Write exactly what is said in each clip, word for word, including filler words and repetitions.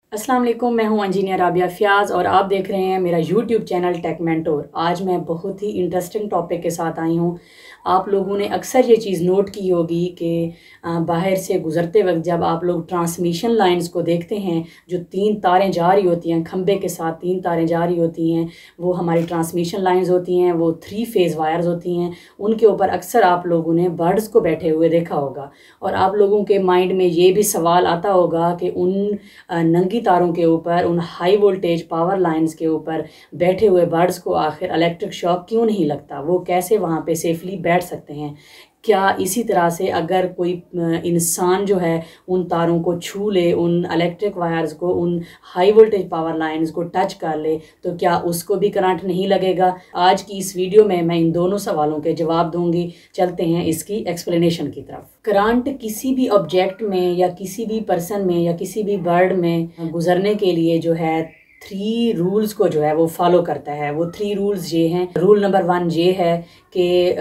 अस्सलाम वालेकुम, मैं हूं इंजीनियर राबिया फ़याज़ और आप देख रहे हैं मेरा यूट्यूब चैनल टेकमेंटोर। आज मैं बहुत ही इंटरेस्टिंग टॉपिक के साथ आई हूं। आप लोगों ने अक्सर ये चीज़ नोट की होगी कि बाहर से गुज़रते वक्त जब आप लोग ट्रांसमिशन लाइंस को देखते हैं, जो तीन तारें जा रही होती हैं, खंबे के साथ तीन तारें जा रही होती हैं, वो हमारी ट्रांसमिशन लाइंस होती हैं। वो थ्री फेज़ वायर्स होती हैं। उनके ऊपर अक्सर आप लोगों ने बर्ड्स को बैठे हुए देखा होगा और आप लोगों के माइंड में ये भी सवाल आता होगा कि उन नंगी तारों के ऊपर, उन हाई वोल्टेज पावर लाइंस के ऊपर बैठे हुए बर्ड्स को आखिर इलेक्ट्रिक शॉक क्यों नहीं लगता, वो कैसे वहाँ पे सेफली बैठ सकते हैं। क्या इसी तरह से अगर कोई इंसान जो है उन तारों को छू ले, उन इलेक्ट्रिक वायर्स को, उन हाई वोल्टेज पावर लाइंस को टच कर ले, तो क्या उसको भी करंट नहीं लगेगा? आज की इस वीडियो में मैं इन दोनों सवालों के जवाब दूंगी। चलते हैं इसकी एक्सप्लेनेशन की तरफ। करंट किसी भी ऑब्जेक्ट में या किसी भी पर्सन में या किसी भी बर्ड में गुजरने के लिए जो है थ्री रूल्स को जो है वो फॉलो करता है। वो थ्री रूल्स ये हैं। रूल नंबर वन ये है कि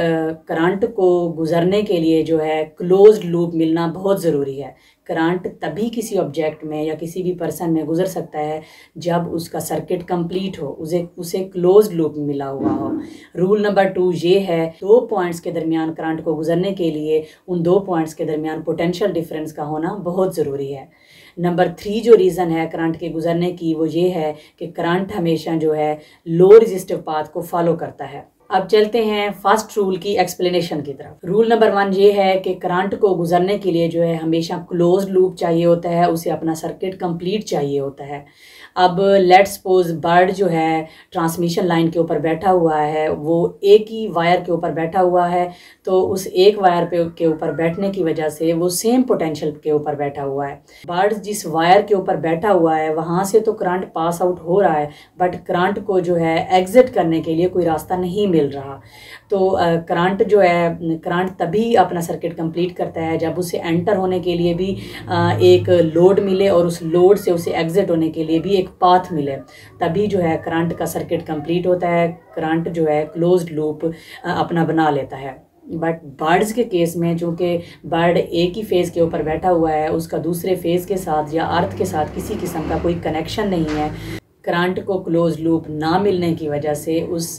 करंट को गुजरने के लिए जो है क्लोज्ड लूप मिलना बहुत ज़रूरी है। करंट तभी किसी ऑब्जेक्ट में या किसी भी पर्सन में गुजर सकता है जब उसका सर्किट कंप्लीट हो, उसे उसे क्लोज्ड लूप मिला हुआ हो। रूल नंबर टू ये है, दो पॉइंट्स के दरमियान करंट को गुजरने के लिए उन दो पॉइंट्स के दरमियान पोटेंशियल डिफरेंस का होना बहुत ज़रूरी है। नंबर थ्री जो रीज़न है करंट के गुजरने की, वो ये है कि करंट हमेशा जो है लो रेजिस्टिव पाथ को फॉलो करता है। अब चलते हैं फर्स्ट रूल की एक्सप्लेनेशन की तरफ। रूल नंबर वन ये है कि करंट को गुजरने के लिए जो है हमेशा क्लोज्ड लूप चाहिए होता है, उसे अपना सर्किट कंप्लीट चाहिए होता है। अब लेट्स सपोज बर्ड जो है ट्रांसमिशन लाइन के ऊपर बैठा हुआ है, वो एक ही वायर के ऊपर बैठा हुआ है, तो उस एक वायर पे के ऊपर बैठने की वजह से वो सेम पोटेंशियल के ऊपर बैठा हुआ है। बर्ड जिस वायर के ऊपर बैठा हुआ है वहाँ से तो करंट पास आउट हो रहा है, बट करंट को जो है एग्जिट करने के लिए कोई रास्ता नहीं मिल रहा। तो करंट जो है करंट तभी अपना सर्किट कंप्लीट करता है जब उसे एंटर होने के लिए भी आ, एक लोड मिले और उस लोड से उसे एग्जिट होने के लिए भी एक पाथ मिले, तभी जो है करंट का सर्किट कंप्लीट होता है। करंट जो है क्लोज्ड लूप अपना बना लेता है। बट बर्ड्स के केस में चूँकि बर्ड एक ही फेज़ के ऊपर बैठा हुआ है, उसका दूसरे फेज़ के साथ या अर्थ के साथ किसी किस्म का कोई कनेक्शन नहीं है, करंट को क्लोज लूप ना मिलने की वजह से उस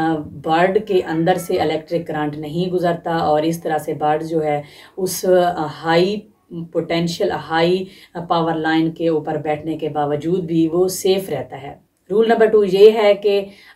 बर्ड के अंदर से इलेक्ट्रिक करंट नहीं गुजरता और इस तरह से बर्ड जो है उस high potential high power line के ऊपर बैठने के बावजूद भी वो सेफ रहता है। रूल नंबर टू ये है कि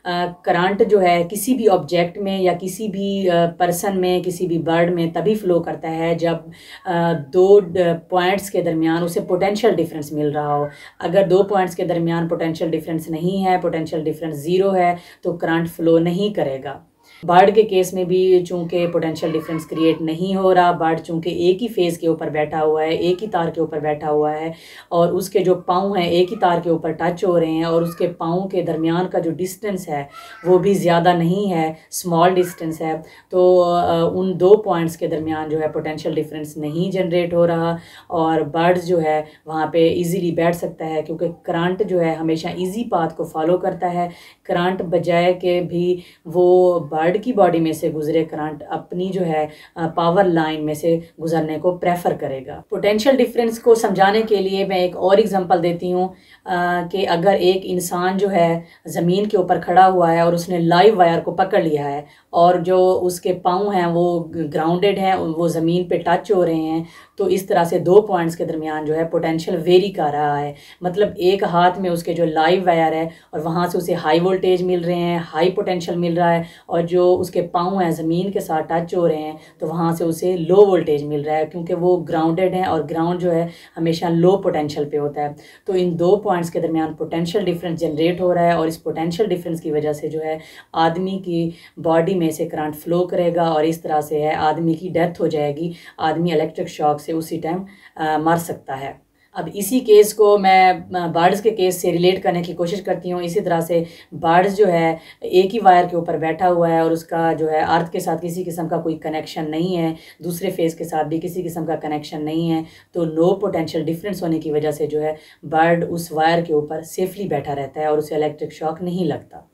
करंट जो है किसी भी ऑब्जेक्ट में या किसी भी पर्सन में, किसी भी बर्ड में तभी फ्लो करता है जब आ, दो पॉइंट्स के दरमियान उसे पोटेंशियल डिफरेंस मिल रहा हो। अगर दो पॉइंट्स के दरमियान पोटेंशियल डिफरेंस नहीं है, पोटेंशियल डिफरेंस ज़ीरो है, तो करंट फ्लो नहीं करेगा। बर्ड के केस में भी चूंकि पोटेंशियल डिफरेंस क्रिएट नहीं हो रहा, बर्ड चूंकि एक ही फेज़ के ऊपर बैठा हुआ है, एक ही तार के ऊपर बैठा हुआ है और उसके जो पाँव हैं एक ही तार के ऊपर टच हो रहे हैं और उसके पाँव के दरमियान का जो डिस्टेंस है वो भी ज़्यादा नहीं है, स्मॉल डिस्टेंस है, तो उन दो पॉइंट्स के दरमियान जो है पोटेंशियल डिफरेंस नहीं जनरेट हो रहा और बर्ड्स जो है वहाँ पे इजीली बैठ सकता है, क्योंकि करंट जो है हमेशा इजी पाथ को फॉलो करता है। करंट बजाय के भी वो बर्ड की बॉडी में से गुजरे, करंट अपनी जो है पावर लाइन में से गुजरने को प्रेफर करेगा। पोटेंशियल डिफरेंस को समझाने के लिए मैं एक और एग्जांपल देती हूँ कि अगर एक इंसान जो है ज़मीन के ऊपर खड़ा हुआ है और उसने लाइव वायर को पकड़ लिया है और जो उसके पाँव हैं वो ग्राउंडेड हैं, वो ज़मीन पे टच हो रहे हैं, तो इस तरह से दो पॉइंट्स के दरमियान जो है पोटेंशियल वेरी कर रहा है। मतलब एक हाथ में उसके जो लाइव वायर है और वहाँ से उसे हाई वोल्टेज मिल रहे हैं, हाई पोटेंशियल मिल रहा है, और जो उसके पाँव हैं ज़मीन के साथ टच हो रहे हैं तो वहाँ से उसे लो वोल्टेज मिल रहा है, क्योंकि वो ग्राउंडेड है और ग्राउंड जो है हमेशा लो पोटेंशियल पे होता है। तो इन दो पॉइंट्स के दरमियान पोटेंशियल डिफरेंस जनरेट हो रहा है और इस पोटेंशियल डिफरेंस की वजह से जो है आदमी की बॉडी में से करंट फ्लो करेगा और इस तरह से है आदमी की डेथ हो जाएगी। आदमी इलेक्ट्रिक शॉक से उसी टाइम मर सकता है। अब इसी केस को मैं बर्ड्स के केस से रिलेट करने की कोशिश करती हूँ। इसी तरह से बर्ड्स जो है एक ही वायर के ऊपर बैठा हुआ है और उसका जो है अर्थ के साथ किसी किस्म का कोई कनेक्शन नहीं है, दूसरे फेज़ के साथ भी किसी किस्म का कनेक्शन नहीं है, तो लो पोटेंशियल डिफरेंस होने की वजह से जो है बर्ड उस वायर के ऊपर सेफली बैठा रहता है और उसे इलेक्ट्रिक शॉक नहीं लगता।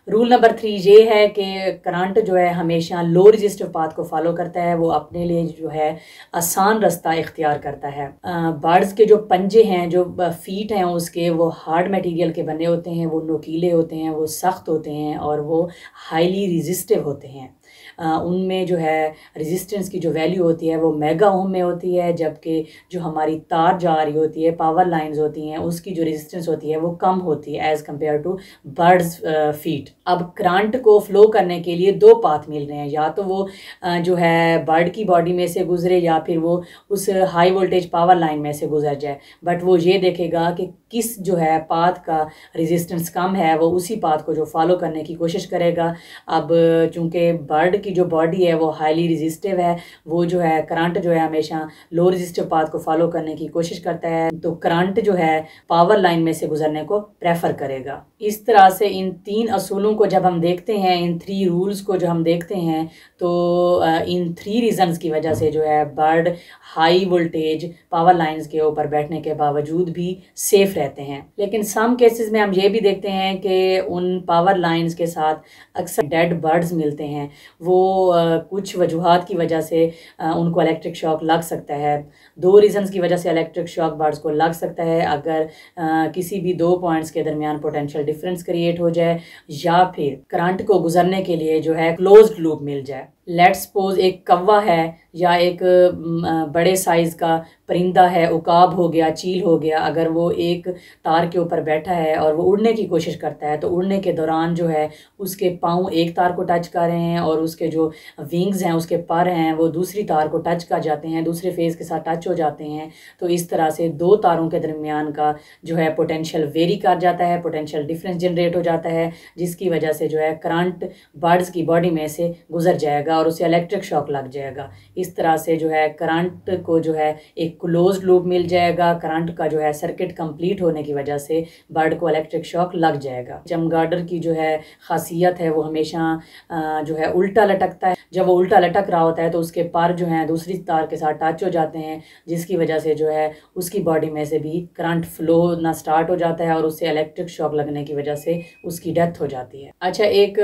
रूल नंबर थ्री ये है कि करंट जो है हमेशा लो रेजिस्टिव पाथ को फॉलो करता है, वो अपने लिए जो है आसान रास्ता इख्तियार करता है। बर्ड्स के जो पंजे हैं, जो फीट हैं उसके, वो हार्ड मटेरियल के बने होते हैं, वो नोकीले होते हैं, वो सख्त होते हैं और वो हाईली रेजिस्टिव होते हैं। उनमें जो है रेजिस्टेंस की जो वैल्यू होती है वो मेगा ओम में होती है, जबकि जो हमारी तार जा रही होती है, पावर लाइंस होती हैं, उसकी जो रेजिस्टेंस होती है वो कम होती है as compare to birds feet. अब करंट को फ्लो करने के लिए दो पाथ मिल रहे हैं, या तो वो जो है बर्ड की बॉडी में से गुजरे या फिर वो उस हाई वोल्टेज पावर लाइन में से गुजर जाए, बट वो ये देखेगा कि किस जो है पाथ का रेजिस्टेंस कम है, वो उसी पाथ को जो फॉलो करने की कोशिश करेगा। अब चूंकि बर्ड की जो बॉडी है वो हाईली रेजिस्टिव है, वो जो है करंट जो है हमेशा लो रेजिस्टिव पाथ को फॉलो करने की कोशिश करता है, तो करंट जो है पावर लाइन में से गुजरने को प्रेफर करेगा। इस तरह से इन तीन असूलों को जब हम देखते हैं, इन थ्री रूल्स को जो हम देखते हैं, तो इन थ्री रीजंस की वजह से जो है bird high voltage power lines के ऊपर बैठने के बावजूद भी सेफ रहते हैं। लेकिन सम केसेस में हम ये भी देखते हैं कि उन पावर लाइंस के साथ अक्सर डेड बर्ड्स मिलते हैं, वो आ, कुछ वजूहात की वजह से आ, उनको इलेक्ट्रिक शॉक लग सकता है। दो रीजंस की वजह से इलेक्ट्रिक शॉक बर्ड्स को लग सकता है, अगर आ, किसी भी दो पॉइंट्स के दरमियान पोटेंशियल डिफरेंस क्रिएट हो जाए, या फिर करंट को गुजरने के लिए जो है क्लोज्ड लूप मिल जाए। लेट्स सपोज एक कौवा है या एक बड़े साइज़ का परिंदा है, उकाब हो गया, चील हो गया, अगर वो एक तार के ऊपर बैठा है और वो उड़ने की कोशिश करता है, तो उड़ने के दौरान जो है उसके पाँव एक तार को टच कर रहे हैं और उसके जो विंग्स हैं, उसके पर हैं, वो दूसरी तार को टच कर जाते हैं, दूसरे फेज़ के साथ टच हो जाते हैं। तो इस तरह से दो तारों के दरमियान का जो है पोटेंशियल वेरी कर जाता है, पोटेंशियल डिफरेंस जनरेट हो जाता है, जिसकी वजह से जो है करंट बर्ड्स की बॉडी में से गुजर जाएगा और उसे इलेक्ट्रिक शॉक लग जाएगा। इस तरह से जो है करंट को जो है एक क्लोज्ड लूप मिल जाएगा, करंट का जो है सर्किट कंप्लीट होने की वजह से बर्ड को इलेक्ट्रिक शॉक लग जाएगा। चमगाडर की जो है खासियत है वो हमेशा जो है उल्टा लटकता है। जब वो उल्टा लटक रहा होता है तो उसके पर जो है दूसरी तार के साथ टच हो जाते हैं, जिसकी वजह से जो है उसकी बॉडी में से भी करंट फ्लो होना स्टार्ट हो जाता है और उससे इलेक्ट्रिक शॉक लगने की वजह से उसकी डेथ हो जाती है। अच्छा, एक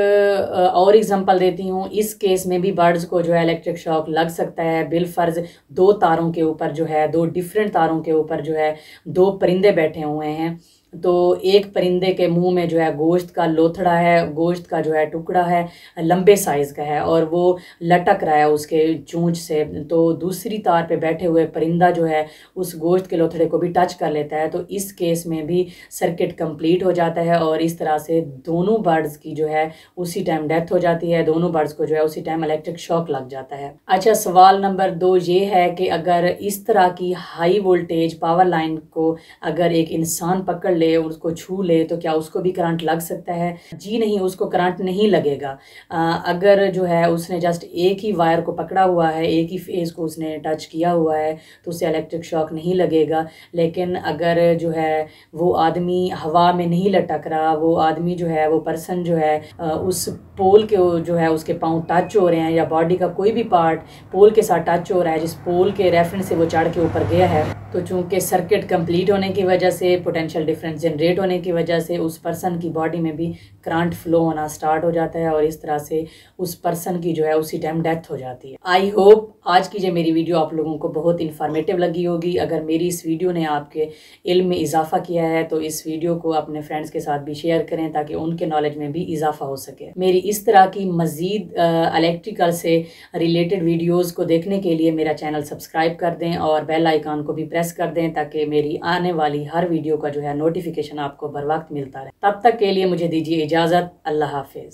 और एग्जांपल देती हूँ। इस केस में भी बर्ड्स को जो है इलेक्ट्रिक शॉक लग सकता है, बिलफर्ज दो तारों के ऊपर जो है, दो डिफरेंट तारों के ऊपर जो है दो परिंदे बैठे हुए हैं। तो एक परिंदे के मुंह में जो है गोश्त का लोथड़ा है, गोश्त का जो है टुकड़ा है, लंबे साइज़ का है और वो लटक रहा है उसके चोंच से। तो दूसरी तार पे बैठे हुए परिंदा जो है उस गोश्त के लोथड़े को भी टच कर लेता है, तो इस केस में भी सर्किट कंप्लीट हो जाता है और इस तरह से दोनों बर्ड्स की जो है उसी टाइम डेथ हो जाती है, दोनों बर्ड्स को जो है उसी टाइम इलेक्ट्रिक शॉक लग जाता है। अच्छा, सवाल नंबर दो ये है कि अगर इस तरह की हाई वोल्टेज पावर लाइन को अगर एक इंसान पकड़ उसको छू ले तो क्या उसको भी करंट लग सकता है? जी नहीं, उसको करंट नहीं लगेगा। आ, अगर जो है उसने जस्ट एक ही वायर को पकड़ा हुआ है, एक ही फेज को उसने टच किया हुआ है, तो उसे इलेक्ट्रिक शॉक नहीं लगेगा। लेकिन अगर जो है वो आदमी हवा में नहीं लटक रहा, वो आदमी जो है, वो पर्सन जो है उस पोल के जो है उसके पाँव टच हो रहे हैं या बॉडी का कोई भी पार्ट पोल के साथ टच हो रहा है, जिस पोल के रेफरेंस से वो चढ़ के ऊपर गया है, तो चूंकि सर्किट कंप्लीट होने की वजह से, पोटेंशियल डिफरेंस जनरेट होने की वजह से उस पर्सन की बॉडी में भी करंट फ्लो होना स्टार्ट हो जाता है और इस तरह से उस पर्सन की जो है उसी टाइम डेथ हो जाती है। आई होप आज की जो मेरी वीडियो आप लोगों को बहुत इन्फॉर्मेटिव लगी होगी। अगर मेरी इस वीडियो ने आपके इल्म में इजाफा किया है तो इस वीडियो को अपने फ्रेंड्स के साथ भी शेयर करें ताकि उनके नॉलेज में भी इजाफा हो सके। मेरी इस तरह की मज़ीद इलेक्ट्रिकल से रिलेटेड वीडियोज़ को देखने के लिए मेरा चैनल सब्सक्राइब कर दें और बेल आइकन को भी प्रेस कर दें ताकि मेरी आने वाली हर वीडियो का जो है नोटिफिकेशन आपको बर वक्त मिलता रहे। तब तक के लिए मुझे दीजिए इजाज़त। अल्लाह हाफिज़।